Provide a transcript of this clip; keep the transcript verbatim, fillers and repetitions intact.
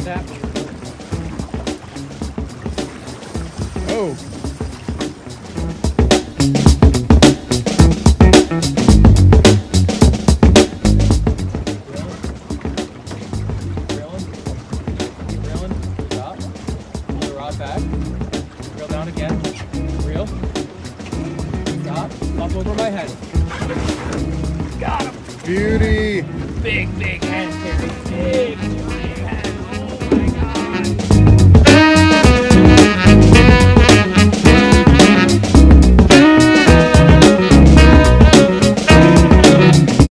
Tap. Oh. Reeling. Reeling. Stop. Pull the rod back. Reel down again. Reel. Stop. Up over my head. Got him. Beauty. Big, big head, Terry. Big.